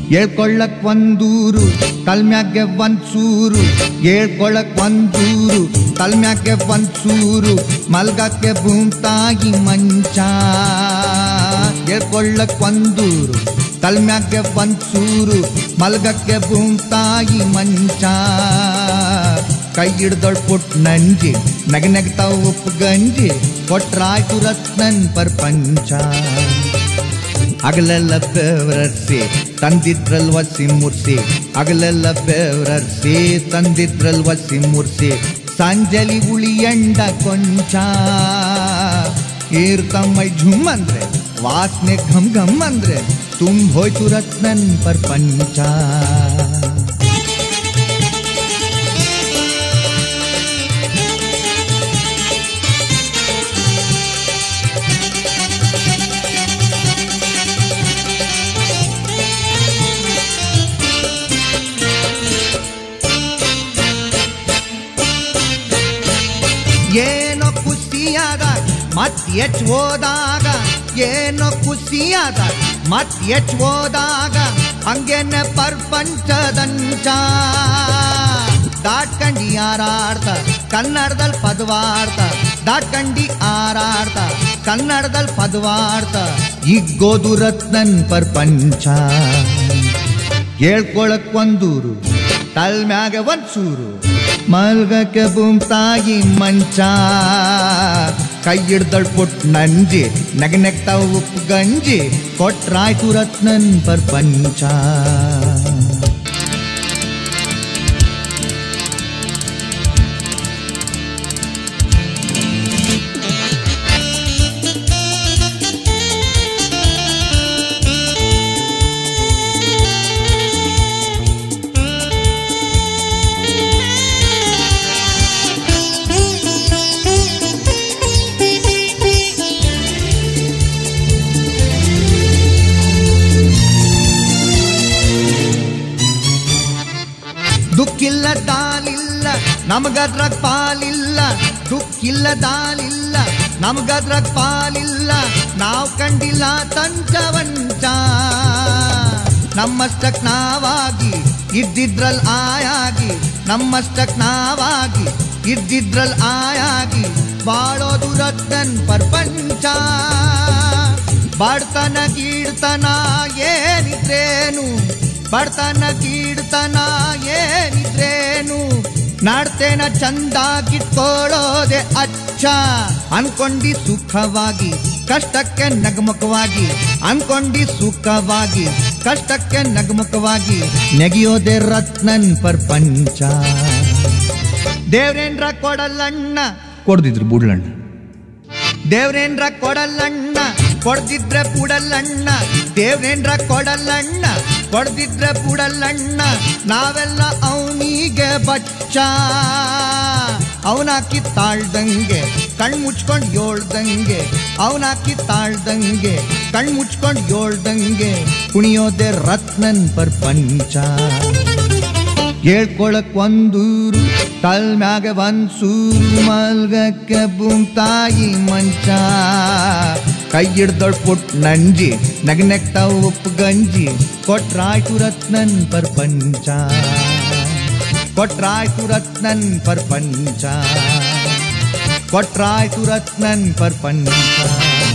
ಹೇಳ್ಕೊಳ್ಳಕ್ ಒಂದೂರು ತಲ್ಮ್ಯಾಗೆ ಒಂದ್ಸೂರು, ಹೇಳ್ಕೊಳ್ಳಕ್ ಒಂದೂರು ತಲ್ಮ್ಯಾಗೆ ಒಂದ್ಸೂರು, ಮಲ್ಗಕ್ಕೆ ಭೂಮ್ತಾಯಿ ಮಂಚ. ಹೇಳ್ಕೊಳ್ಳಕ್ ಒಂದೂರು ತಲ್ಮ್ಯಾಗೆ ಒಂದ್ಸೂರು, ಮಲ್ಗಕ್ಕೆ ಭೂಮ್ತಾಯಿ ಮಂಚ. ಕೈ ಹಿಡ್ದೊಳ್ ಪುಟ್ ನಂಜಿ ನಗನಗ್ತಾವ್ ಉಪ್ಪು ಗಂಜಿ, ಕೊಟ್ರಾಯ್ತು ರತ್ನನ್ ಪ್ರಪಂಚ. ಹಗಲೆಲ್ಲ ಬೆವರರ್ಸಿ ತಂದಿದ್ರಲ್ ವಸಿ ಮುರ್ಸಿ, ಹಗಲೆಲ್ಲ ಬೆವರರ್ಸಿ ತಂದಿದ್ರಲ್ ವಸಿ ಮುರ್ಸಿ, ಸಂಜಲಿ ಉಳಿ ಎಂಡ ಕೊಂಚ. ಏರ್ತಮ್ಮೈ ಝುಮ್ ಅಂದ್ರೆ ವಾಸನೆ ಘಮ್ ಘಮ್ ಅಂದ್ರೆ, ತುಂಬ ಹೋಯ್ತು ರತ್ನನ್ ಪ್ರಪಂಚ. ಏನೋ ಖುಷಿಯಾದಾಗ ಮತ್ ಎಚ್ ಹೋದಾಗ, ಏನೋ ಖುಷಿಯಾದಾಗ ಮತ್ ಎಚ್ ಹೋದಾಗ, ಹಂಗೇನೆ ಪ್ರಪಂಚದಂಚ. ದಾಟ್ಕಂಡಿ ಹಾರಾಡ್ತ ಕನ್ನಡದಲ್ಲಿ ಪದವಾಡ್ತ, ದಾಟ್ಕಂಡಿ ಹಾರಾಡ್ತ ಕನ್ನಡದಲ್ಲಿ ಪದವಾಡ್ತ, ಇಗ್ಗೋದು ರತ್ನನ್ ಪ್ರಪಂಚ. ಹೇಳ್ಕೊಳಕ್ ಒಂದೂರು ತಲ್ಮ್ಯಾಗೆ ಒಂದ್ಸೂರು, ಮಲ್ಗಕ್ಕೆ ಭೂಮ್ತಾಯಿ ಮಂಚ. ಕೈ ಹಿಡ್ದಳ್ ಪುಟ್ ನಂಜಿ ನಗನಗ್ತಾವ್ ಉಪ್ಪು ಗಂಜಿ, ಕೊಟ್ರಾಯ್ತು ರತ್ನನ್ ಪ್ರಪಂಚ. ದುಃಖಿಲ್ಲ ದಾಲಿಲ್ಲ ನಮಗದ್ರಾಗ ಪಾಲಿಲ್ಲ, ದುಃಖಿಲ್ಲ ದಾಲಿಲ್ಲ ನಮಗದ್ರಾಗ ಪಾಲಿಲ್ಲ, ನಾವ್ ಕಂಡಿಲ್ಲ ತಂಚವಂಚ. ನಮ್ಮಷ್ಟಕ್ ನಾವಾಗಿ ಇದ್ದಿದ್ರಲ್ ಆಯಾಗಿ, ನಮ್ಮಷ್ಟಕ್ ನಾವಾಗಿ ಇದ್ದಿದ್ರಲ್ ಆಯಾಗಿ, ಬಾಳೋದು ರತ್ನನ್ ಪ್ರಪಂಚ. ಬಡ್ತನ ಕೀರ್ತನ ಏನಿದ್ರೇನು, ಬಡ್ತನ ಕೀರ್ತನ ಏನಿದ್ರೇನು, ನಾಡ್ತೇನ ಚಂದಾಗಿಟ್ಕೊಳ್ಳೋದೆ ಅಚ್ಚ. ಅನ್ಕೊಂಡಿ ಸುಖವಾಗಿ ಕಷ್ಟಕ್ಕೆ ನಗಮುಖವಾಗಿ, ಅನ್ಕೊಂಡಿ ಸುಖವಾಗಿ ಕಷ್ಟಕ್ಕೆ ನಗಮುಖವಾಗಿ, ನೆಗೆಯೋದೆ ರತ್ನನ್ ಪ್ರಪಂಚ. ದೇವ್ರೇನ್ರ ಕೊಡಲ್ಲಣ್ಣ ಕೊಡ್ದಿದ್ರು ಬುಡ್ಲಣ್ಣ, ದೇವ್ರೇನ್ರ ಕೊಡಲ್ಲಣ್ಣ ಕೊಡ್ದಿದ್ರೆ ಬುಡಲ್ಲಣ್ಣ, ದೇವ್ರೇನ್ರ ಕೊಡಲ್ಲಣ್ಣ ಕೊಡ್ದಿದ್ರೆ ಬುಡಲ್ಲಣ್ಣ, ನಾವೆಲ್ಲ ಅವನಿಗೆ ಬಚ್ಚ. ಅವನಾಕಿ ತಾಳ್ದಂಗೆ ಕಣ್ ಮುಚ್ಕೊಂಡ್ ಏಳ್ದಂಗೆ, ಅವನಾಕಿ ತಾಳ್ದಂಗೆ ಕಣ್ ಮುಚ್ಕೊಂಡ್ ಏಳ್ದಂಗೆ, ಕುಣಿಯೋದೆ ರತ್ನನ್ ಪ್ರಪಂಚ. ಹೇಳ್ಕೊಳಕ್ ಒಂದೂರು ತಲ್ಮ್ಯಾಗೆ ಒಂದ್ಸೂರು, ಮಲ್ಗಕ್ಕೆ ಭೂಮ್ತಾಯಿ ಮಂಚ. ಕೈ ಹಿಡ್ದೊಳ್ ಪುಟ್ ನಂಜಿ ನಗನಗ್ತಾವ್ ಉಪ್ಪು ಗಂಜಿ, ಕೊಟ್ರಾಯ್ತು ರತ್ನನ್ ಪ್ರಪಂಚ. ಕೊಟ್ರಾಯ್ತು ರತ್ನನ್ ಪ್ರಪಂಚ, ಕೊಟ್ರಾಯ್ತು ರತ್ನನ್ ಪ್ರಪಂಚ.